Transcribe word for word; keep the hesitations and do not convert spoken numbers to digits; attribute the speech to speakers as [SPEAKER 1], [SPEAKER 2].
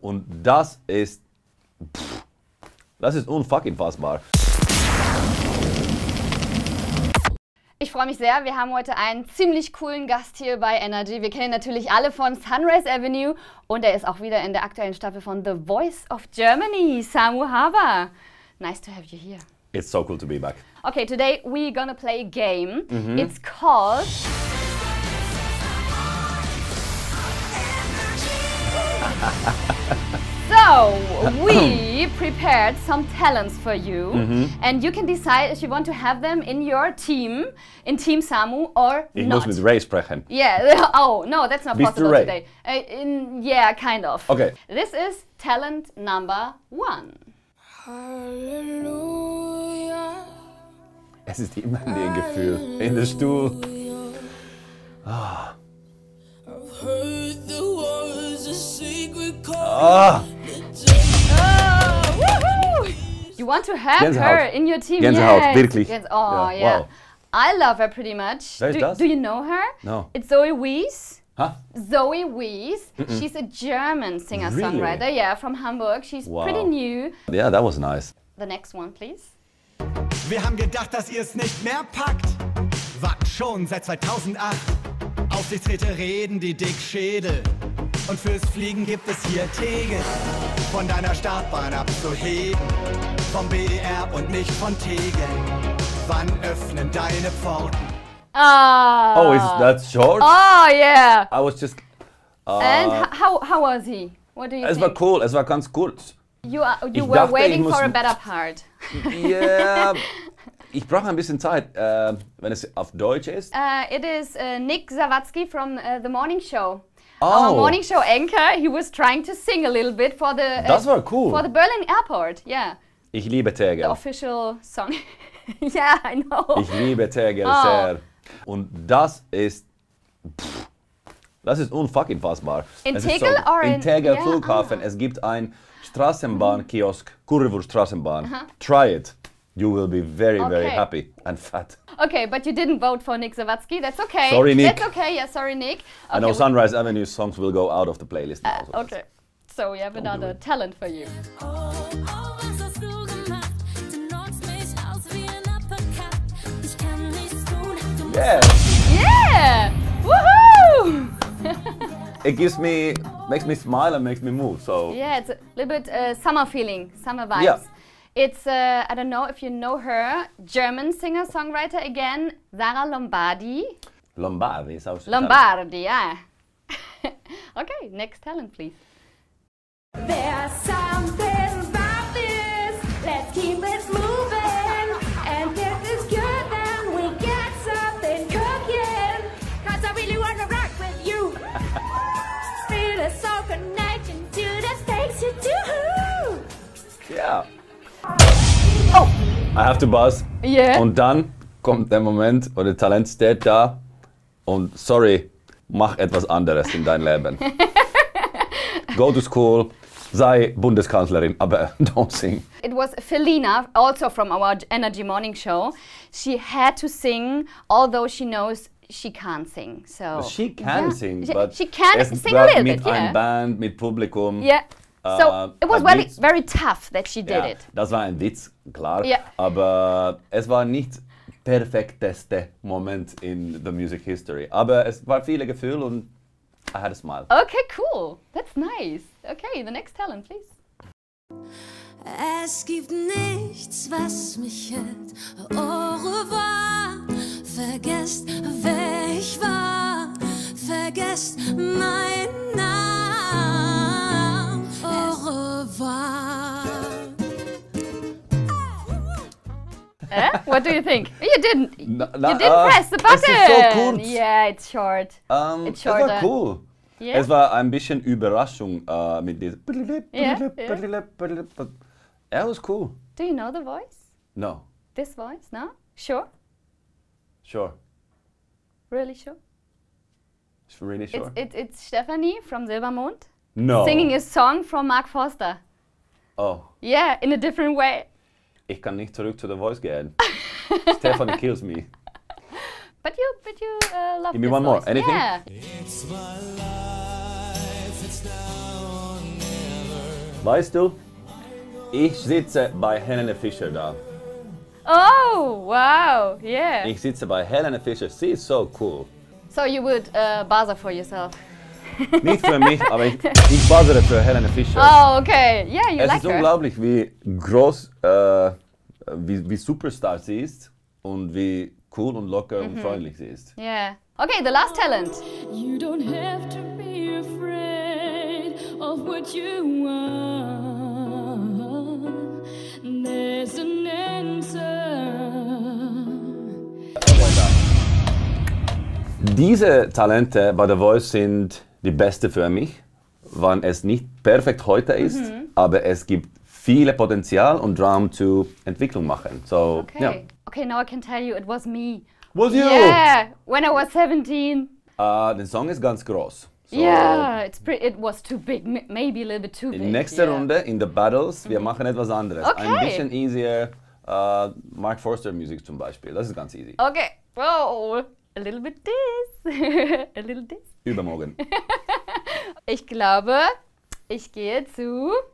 [SPEAKER 1] Und das ist, pff, das ist unfucking fassbar.
[SPEAKER 2] Ich freue mich sehr, wir haben heute einen ziemlich coolen Gast hier bei Energy. Wir kennen ihn natürlich alle von Sunrise Avenue und er ist auch wieder in der aktuellen Staffel von The Voice of Germany, Samu Haber. Nice to have you here.
[SPEAKER 1] It's so cool to be back.
[SPEAKER 2] Okay, today we're gonna play a game.
[SPEAKER 1] Mm-hmm.
[SPEAKER 2] It's called... So, we prepared some talents for you, mm-hmm. and you can decide if you want to have them in your team, in Team Samu, or
[SPEAKER 1] Ich
[SPEAKER 2] not.
[SPEAKER 1] muss mit Ray sprechen.
[SPEAKER 2] Yeah, oh, no, that's not
[SPEAKER 1] Bist
[SPEAKER 2] possible
[SPEAKER 1] du Ray?
[SPEAKER 2] today. Uh, in, yeah, kind of.
[SPEAKER 1] Okay.
[SPEAKER 2] This is talent number one.
[SPEAKER 3] Halleluja.
[SPEAKER 1] Es ist immer ein Gefühl in der Stuhl. Ah. Ah.
[SPEAKER 2] Oh, woohoo! You want to have
[SPEAKER 1] Gänsehaut.
[SPEAKER 2] her in your team?
[SPEAKER 1] Gänsehaut,
[SPEAKER 2] yes.
[SPEAKER 1] wirklich.
[SPEAKER 2] Gänse oh,
[SPEAKER 1] Ja,
[SPEAKER 2] yeah.
[SPEAKER 1] wow.
[SPEAKER 2] I love her pretty much.
[SPEAKER 1] Wer ist
[SPEAKER 2] do,
[SPEAKER 1] das?
[SPEAKER 2] do you know her?
[SPEAKER 1] No.
[SPEAKER 2] It's Zoe Wies.
[SPEAKER 1] Huh?
[SPEAKER 2] Zoe Wies. Mm-mm. She's a German singer-songwriter.
[SPEAKER 1] Really?
[SPEAKER 2] Yeah, from Hamburg. She's
[SPEAKER 1] Wow.
[SPEAKER 2] pretty new.
[SPEAKER 1] Yeah, that was nice.
[SPEAKER 2] The next one, please.
[SPEAKER 4] Wir haben gedacht, dass ihr es nicht mehr packt. Warten schon seit zweitausendacht. Aufsichtsräte reden die Dickschädel. Und fürs Fliegen gibt es hier Tegel. Von deiner Startbahn abzuheben. Vom B E R und nicht von Tegeln. Wann öffnen deine Pforten?
[SPEAKER 2] Ah.
[SPEAKER 1] Oh, is that short?
[SPEAKER 2] Oh, yeah.
[SPEAKER 1] I was just... Uh,
[SPEAKER 2] And h- how, how was he? What do you
[SPEAKER 1] es
[SPEAKER 2] think?
[SPEAKER 1] war cool, es war ganz kurz.
[SPEAKER 2] You, are, you
[SPEAKER 1] Ich
[SPEAKER 2] were
[SPEAKER 1] dachte,
[SPEAKER 2] waiting
[SPEAKER 1] ich muss-
[SPEAKER 2] for a better part.
[SPEAKER 1] Ja, ich brauche ein bisschen Zeit, äh, wenn es auf Deutsch ist.
[SPEAKER 2] Uh, it is uh, Nick Zawadzki from uh, The Morning Show.
[SPEAKER 1] Oh.
[SPEAKER 2] Our morning show anchor, he was trying to sing a little bit for the uh,
[SPEAKER 1] Das war cool.
[SPEAKER 2] for the Berlin airport. Yeah,
[SPEAKER 1] Ich liebe
[SPEAKER 2] the
[SPEAKER 1] Tegel.
[SPEAKER 2] official song. Yeah, I know.
[SPEAKER 1] Ich liebe Tegel
[SPEAKER 2] Oh.
[SPEAKER 1] sehr. Und das ist... Pff, das ist unfucking fassbar.
[SPEAKER 2] In
[SPEAKER 1] Es ist
[SPEAKER 2] Tegel or
[SPEAKER 1] in
[SPEAKER 2] in-
[SPEAKER 1] Tegel
[SPEAKER 2] yeah,
[SPEAKER 1] Flughafen,
[SPEAKER 2] ah.
[SPEAKER 1] es gibt ein Straßenbahnkiosk, Currywurst Straßenbahn. Try it. You will be very, very
[SPEAKER 2] Okay.
[SPEAKER 1] happy and fat.
[SPEAKER 2] Okay, but you didn't vote for Nick Zawadzki. That's okay.
[SPEAKER 1] Sorry, Nick.
[SPEAKER 2] That's okay. Yeah, sorry, Nick.
[SPEAKER 1] I know
[SPEAKER 2] Okay,
[SPEAKER 1] Sunrise Avenue songs will go out of the playlist now. so
[SPEAKER 2] okay. So we have another
[SPEAKER 1] it.
[SPEAKER 2] talent for you.
[SPEAKER 3] Oh, oh, was hast du gemacht? Du knockst mich aus wie ein Uppercut. Ich kann nichts tun. Du musst
[SPEAKER 1] Yeah,
[SPEAKER 2] Yeah! Woohoo!
[SPEAKER 1] it gives me, makes me smile and makes me move. So
[SPEAKER 2] Yeah, it's a little bit uh, summer feeling, summer vibes.
[SPEAKER 1] Yeah.
[SPEAKER 2] It's, uh, I don't know if you know her, German singer-songwriter again, Sarah Lombardi.
[SPEAKER 1] Lombardi is also
[SPEAKER 2] Lombardi, yeah. Okay, next talent, please.
[SPEAKER 5] There's something about this. Let's keep it moving. And if it's good, then we get something cooking. Cause I really wanna rock with you. Feel a soul connection to the things you do.
[SPEAKER 1] Yeah. Oh, I have to buzz.
[SPEAKER 2] Yeah.
[SPEAKER 1] Und dann kommt der Moment, wo der Talent steht da und sorry, mach etwas anderes in dein Leben. Go to school, sei Bundeskanzlerin, aber don't sing.
[SPEAKER 2] It was Felina, also from our Energy Morning Show. She had to sing, although she knows she can't sing. So
[SPEAKER 1] She can
[SPEAKER 2] yeah.
[SPEAKER 1] sing,
[SPEAKER 2] she,
[SPEAKER 1] but
[SPEAKER 2] she can
[SPEAKER 1] es
[SPEAKER 2] sing a
[SPEAKER 1] war
[SPEAKER 2] little
[SPEAKER 1] mit
[SPEAKER 2] bit, yeah.
[SPEAKER 1] einer Band, mit Publikum.
[SPEAKER 2] Yeah. So
[SPEAKER 1] Äh,
[SPEAKER 2] it was
[SPEAKER 1] ein
[SPEAKER 2] very,
[SPEAKER 1] Witz.
[SPEAKER 2] very tough that she did
[SPEAKER 1] Ja,
[SPEAKER 2] it.
[SPEAKER 1] das war ein Witz, klar.
[SPEAKER 2] Ja.
[SPEAKER 1] Aber es war nicht perfekteste Moment in the music history. Aber es war viele Gefühle und I had a smile.
[SPEAKER 2] Okay, cool. That's nice. Okay, the next talent, please.
[SPEAKER 3] Es gibt nichts, was mich hält. Au revoir. Vergesst, wer ich war. Vergesst meinen Namen. Au revoir.
[SPEAKER 2] Eh? What do you think? You didn't.
[SPEAKER 1] Na- na,
[SPEAKER 2] you didn't
[SPEAKER 1] äh,
[SPEAKER 2] press the
[SPEAKER 1] es
[SPEAKER 2] button.
[SPEAKER 1] ist so kurz.
[SPEAKER 2] Yeah, it's short.
[SPEAKER 1] Ähm,
[SPEAKER 2] It's
[SPEAKER 1] es war
[SPEAKER 2] shorter.
[SPEAKER 1] cool.
[SPEAKER 2] Yeah.
[SPEAKER 1] Es war ein bisschen Überraschung äh, mit diesem.
[SPEAKER 2] Yeah,
[SPEAKER 1] It was cool.
[SPEAKER 2] Do you know the voice?
[SPEAKER 1] No,
[SPEAKER 2] This voice? No? Sure?
[SPEAKER 1] sure.
[SPEAKER 2] Really sure?
[SPEAKER 1] Really sure.
[SPEAKER 2] It's, it, it's Stephanie from Silbermond
[SPEAKER 1] No.
[SPEAKER 2] singing a song from Mark Forster.
[SPEAKER 1] Oh,
[SPEAKER 2] Yeah, in a different way.
[SPEAKER 1] ich kann nicht zurück zu The Voice gehen. Stephanie kills me.
[SPEAKER 2] But you, but you uh, love
[SPEAKER 1] Give me
[SPEAKER 2] this
[SPEAKER 1] one more.
[SPEAKER 2] voice.
[SPEAKER 1] Anything?
[SPEAKER 2] Yeah.
[SPEAKER 4] It's my life, it's now or never.
[SPEAKER 1] Weißt du, ich sitze bei Helene Fischer da.
[SPEAKER 2] Oh, wow, yeah.
[SPEAKER 1] Ich sitze bei Helene Fischer, sie ist so cool.
[SPEAKER 2] So you would uh, buzzer for yourself?
[SPEAKER 1] Nicht für mich, aber ich, ich buzzere für Helene Fischer.
[SPEAKER 2] Oh, okay. Yeah, you
[SPEAKER 1] Es
[SPEAKER 2] like
[SPEAKER 1] ist
[SPEAKER 2] her.
[SPEAKER 1] unglaublich, wie groß, äh, wie, wie Superstar sie ist und wie cool und locker und freundlich sie ist.
[SPEAKER 2] Yeah. Okay, the last talent.
[SPEAKER 3] You don't have to be afraid of what you want. There's an answer.
[SPEAKER 1] Diese Talente bei The Voice sind die beste für mich, wenn es nicht perfekt heute ist, aber es gibt viele Potenzial und Raum zur Entwicklung machen. So,
[SPEAKER 2] Okay.
[SPEAKER 1] ja.
[SPEAKER 2] Okay, now I can tell you it was me.
[SPEAKER 1] Was you?
[SPEAKER 2] Yeah, when I was seventeen.
[SPEAKER 1] Uh, der Song ist ganz groß. So,
[SPEAKER 2] Yeah, it's pretty, it was too big, m- maybe a little bit too big.
[SPEAKER 1] in nächster
[SPEAKER 2] yeah.
[SPEAKER 1] Runde, in the Battles, wir machen etwas anderes. Ein
[SPEAKER 2] Okay.
[SPEAKER 1] bisschen easier. Uh, Mark Forster Musik zum Beispiel, das ist ganz easy.
[SPEAKER 2] Okay, oh, a little bit this, a little this.
[SPEAKER 1] Übermorgen.
[SPEAKER 2] Ich glaube, ich gehe zu